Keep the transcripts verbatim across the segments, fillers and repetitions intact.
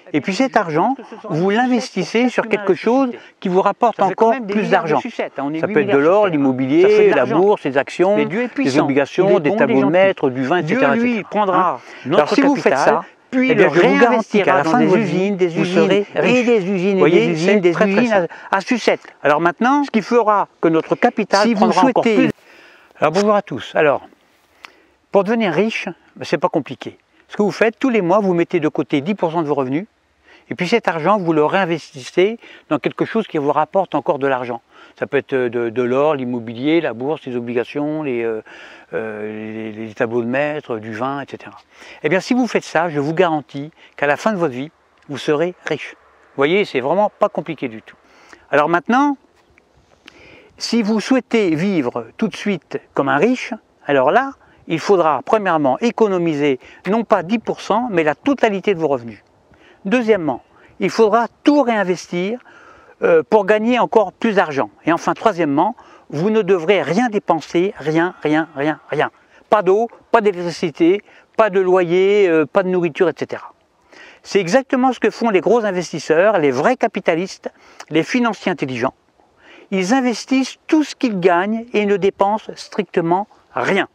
Et puis cet argent, vous l'investissez sur quelque chose qui vous rapporte encore plus d'argent. Ça peut être de l'or, l'immobilier, la bourse, les actions, les obligations, des tableaux de maître, du vin, et cetera. Dieu, lui, il prendra notre Alors si vous faites ça, puis eh bien, le je vous garantis qu'à la réinvestira fin de dans vos des usines, usines, des vous usines serez et riche. des usines, et Voyez, des usines, des très, très usines à, simple. à sucette. Alors maintenant, ce qui fera que notre capital Si vous prendra encore souhaitez- plus. Alors bonjour à tous. Alors, pour devenir riche, ben, c'est pas compliqué. Ce que vous faites, tous les mois, vous mettez de côté dix pour cent de vos revenus, et puis cet argent, vous le réinvestissez dans quelque chose qui vous rapporte encore de l'argent. Ça peut être de, de l'or, l'immobilier, la bourse, les obligations, les, euh, euh, les, les tableaux de maître, du vin, et cetera. Eh bien, si vous faites ça, je vous garantis qu'à la fin de votre vie, vous serez riche. Vous voyez, c'est vraiment pas compliqué du tout. Alors maintenant, si vous souhaitez vivre tout de suite comme un riche, alors là, il faudra premièrement économiser non pas dix pour cent, mais la totalité de vos revenus. Deuxièmement, il faudra tout réinvestir euh, pour gagner encore plus d'argent. Et enfin, troisièmement, vous ne devrez rien dépenser, rien, rien, rien, rien. Pas d'eau, pas d'électricité, pas de loyer, euh, pas de nourriture, et cetera. C'est exactement ce que font les gros investisseurs, les vrais capitalistes, les financiers intelligents. Ils investissent tout ce qu'ils gagnent et ne dépensent strictement rien.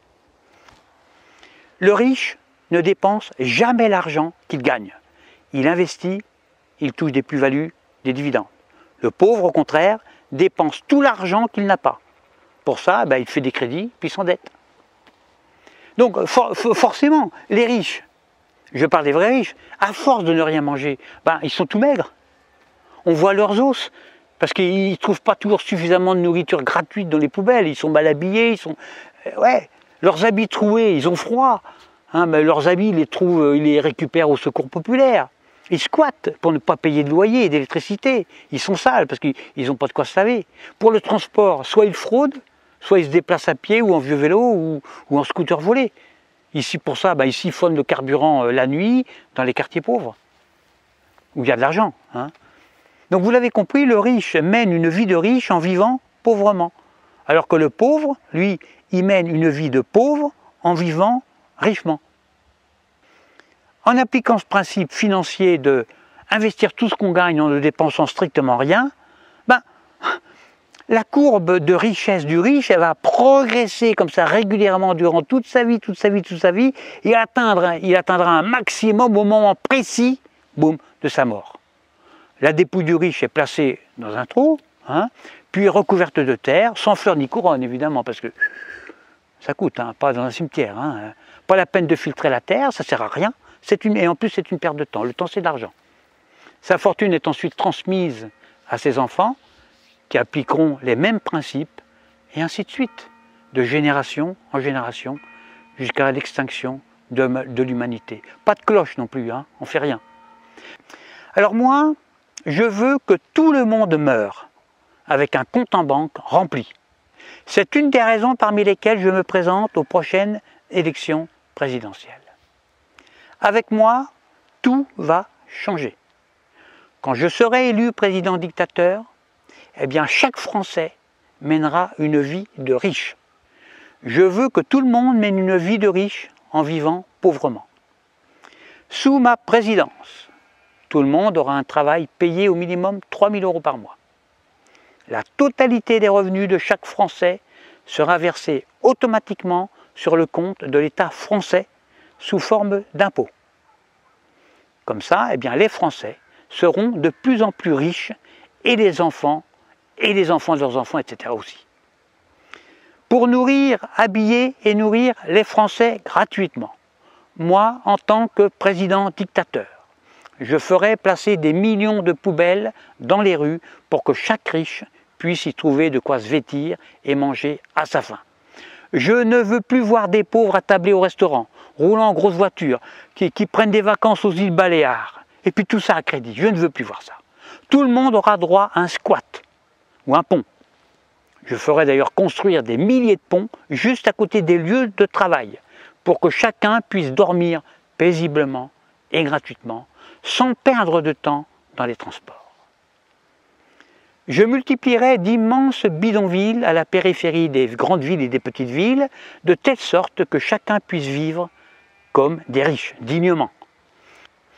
Le riche ne dépense jamais l'argent qu'il gagne. Il investit, il touche des plus-values, des dividendes. Le pauvre, au contraire, dépense tout l'argent qu'il n'a pas. Pour ça, ben, il fait des crédits, puis s'endette. Donc for forcément, les riches, je parle des vrais riches, à force de ne rien manger, ben, ils sont tout maigres. On voit leurs os, parce qu'ils ne trouvent pas toujours suffisamment de nourriture gratuite dans les poubelles. Ils sont mal habillés, ils sont... Ouais, leurs habits troués, ils ont froid. Hein, mais leurs habits, ils les trouvent, ils les récupèrent au secours populaire. Ils squattent pour ne pas payer de loyer et d'électricité. Ils sont sales parce qu'ils n'ont pas de quoi se laver. Pour le transport, soit ils fraudent, soit ils se déplacent à pied ou en vieux vélo ou, ou en scooter volé. Ici, pour ça, bah, ils siphonnent le carburant euh, la nuit dans les quartiers pauvres, où il y a de l'argent. Hein. Donc vous l'avez compris, le riche mène une vie de riche en vivant pauvrement. Alors que le pauvre, lui, il mène une vie de pauvre en vivant richement. En appliquant ce principe financier de investir tout ce qu'on gagne en ne dépensant strictement rien, ben, la courbe de richesse du riche, elle va progresser comme ça régulièrement durant toute sa vie, toute sa vie, toute sa vie, et atteindre, il atteindra un maximum au moment précis, boum, de sa mort. La dépouille du riche est placée dans un trou, hein, puis recouverte de terre, sans fleurs ni couronne évidemment, parce que ça coûte, hein, pas dans un cimetière. Hein, pas la peine de filtrer la terre, ça ne sert à rien. Une, et en plus, c'est une perte de temps. Le temps, c'est de l'argent. Sa fortune est ensuite transmise à ses enfants, qui appliqueront les mêmes principes, et ainsi de suite, de génération en génération, jusqu'à l'extinction de, de l'humanité. Pas de cloche non plus, hein, on ne fait rien. Alors moi, je veux que tout le monde meure avec un compte en banque rempli. C'est une des raisons parmi lesquelles je me présente aux prochaines élections présidentielles. Avec moi, tout va changer. Quand je serai élu président dictateur, eh bien chaque Français mènera une vie de riche. Je veux que tout le monde mène une vie de riche en vivant pauvrement. Sous ma présidence, tout le monde aura un travail payé au minimum trois mille euros par mois. La totalité des revenus de chaque Français sera versée automatiquement sur le compte de l'État français sous forme d'impôts. Comme ça, eh bien, les Français seront de plus en plus riches, et les enfants, et les enfants de leurs enfants, et cetera aussi. Pour nourrir, habiller et nourrir les Français gratuitement, moi, en tant que président dictateur, je ferai placer des millions de poubelles dans les rues pour que chaque riche puisse y trouver de quoi se vêtir et manger à sa faim. Je ne veux plus voir des pauvres attablés au restaurant, roulant en grosse voiture, qui, qui prennent des vacances aux îles Baléares, et puis tout ça à crédit. Je ne veux plus voir ça. Tout le monde aura droit à un squat ou un pont. Je ferai d'ailleurs construire des milliers de ponts juste à côté des lieux de travail, pour que chacun puisse dormir paisiblement et gratuitement, sans perdre de temps dans les transports. Je multiplierai d'immenses bidonvilles à la périphérie des grandes villes et des petites villes, de telle sorte que chacun puisse vivre comme des riches, dignement.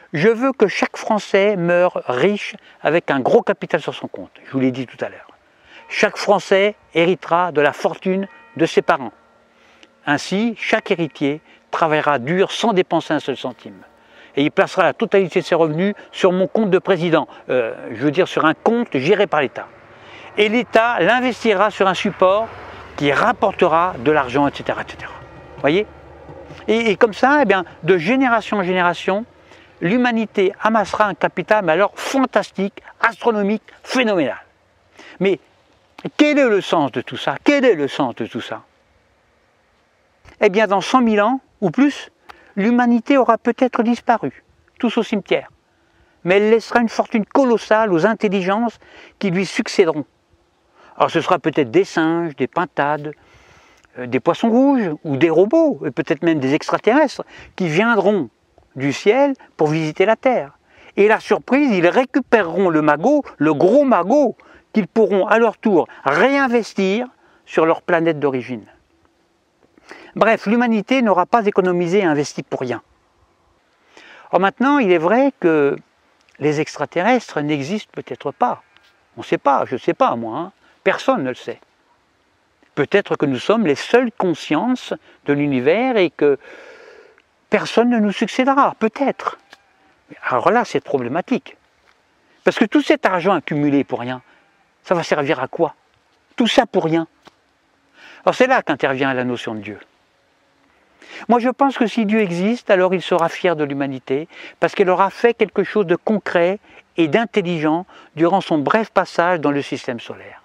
Je veux que chaque Français meure riche avec un gros capital sur son compte. Je vous l'ai dit tout à l'heure. Chaque Français héritera de la fortune de ses parents. Ainsi, chaque héritier travaillera dur sans dépenser un seul centime. Et il placera la totalité de ses revenus sur mon compte de président, euh, je veux dire sur un compte géré par l'État. Et l'État l'investira sur un support qui rapportera de l'argent, et cetera, et cetera. Voyez ? et, et comme ça, eh bien, de génération en génération, l'humanité amassera un capital, mais alors fantastique, astronomique, phénoménal. Mais quel est le sens de tout ça? Quel est le sens de tout ça? Eh bien, dans cent mille ans, ou plus, l'humanité aura peut-être disparu, tous au cimetière. Mais elle laissera une fortune colossale aux intelligences qui lui succéderont. Alors ce sera peut-être des singes, des pintades, euh, des poissons rouges, ou des robots, et peut-être même des extraterrestres, qui viendront du ciel pour visiter la Terre. Et la surprise, ils récupéreront le magot, le gros magot, qu'ils pourront à leur tour réinvestir sur leur planète d'origine. Bref, l'humanité n'aura pas économisé et investi pour rien. Or maintenant, il est vrai que les extraterrestres n'existent peut-être pas. On ne sait pas, je ne sais pas moi, hein. Personne ne le sait. Peut-être que nous sommes les seules consciences de l'univers et que personne ne nous succédera, peut-être. Alors là, c'est problématique. Parce que tout cet argent accumulé pour rien, ça va servir à quoi? Tout ça pour rien. Alors c'est là qu'intervient la notion de Dieu. Moi je pense que si Dieu existe, alors il sera fier de l'humanité, parce qu'elle aura fait quelque chose de concret et d'intelligent durant son bref passage dans le système solaire.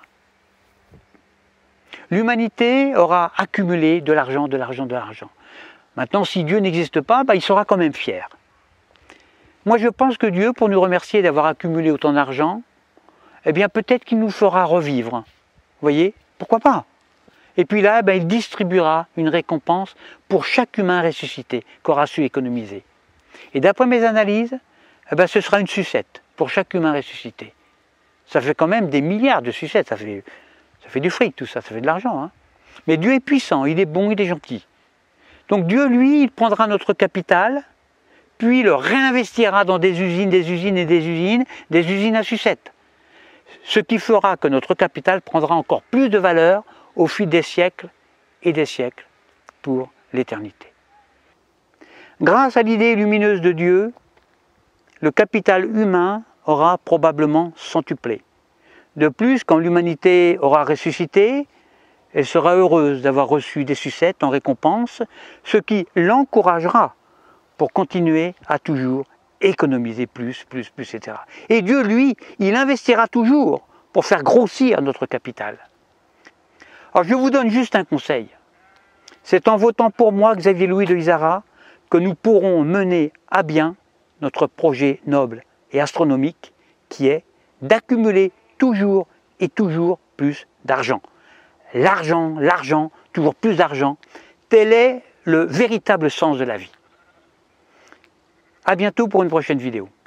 L'humanité aura accumulé de l'argent, de l'argent, de l'argent. Maintenant, si Dieu n'existe pas, bah, il sera quand même fier. Moi je pense que Dieu, pour nous remercier d'avoir accumulé autant d'argent, eh bien peut-être qu'il nous fera revivre. Vous voyez? Pourquoi pas? Et puis là, ben, il distribuera une récompense pour chaque humain ressuscité qu'aura su économiser. Et d'après mes analyses, eh ben, ce sera une sucette pour chaque humain ressuscité. Ça fait quand même des milliards de sucettes, ça fait, ça fait du fric tout ça, ça fait de l'argent. Hein. Mais Dieu est puissant, il est bon, il est gentil. Donc Dieu, lui, il prendra notre capital, puis le réinvestira dans des usines, des usines et des usines, des usines à sucettes. Ce qui fera que notre capital prendra encore plus de valeur au fil des siècles et des siècles pour l'éternité. Grâce à l'idée lumineuse de Dieu, le capital humain aura probablement centuplé. De plus, quand l'humanité aura ressuscité, elle sera heureuse d'avoir reçu des sucettes en récompense, ce qui l'encouragera pour continuer à toujours économiser plus, plus, plus, et cetera. Et Dieu, lui, il investira toujours pour faire grossir notre capital. Alors je vous donne juste un conseil. C'est en votant pour moi, Xavier Louis de Izara, que nous pourrons mener à bien notre projet noble et astronomique qui est d'accumuler toujours et toujours plus d'argent. L'argent, l'argent, toujours plus d'argent, tel est le véritable sens de la vie. À bientôt pour une prochaine vidéo.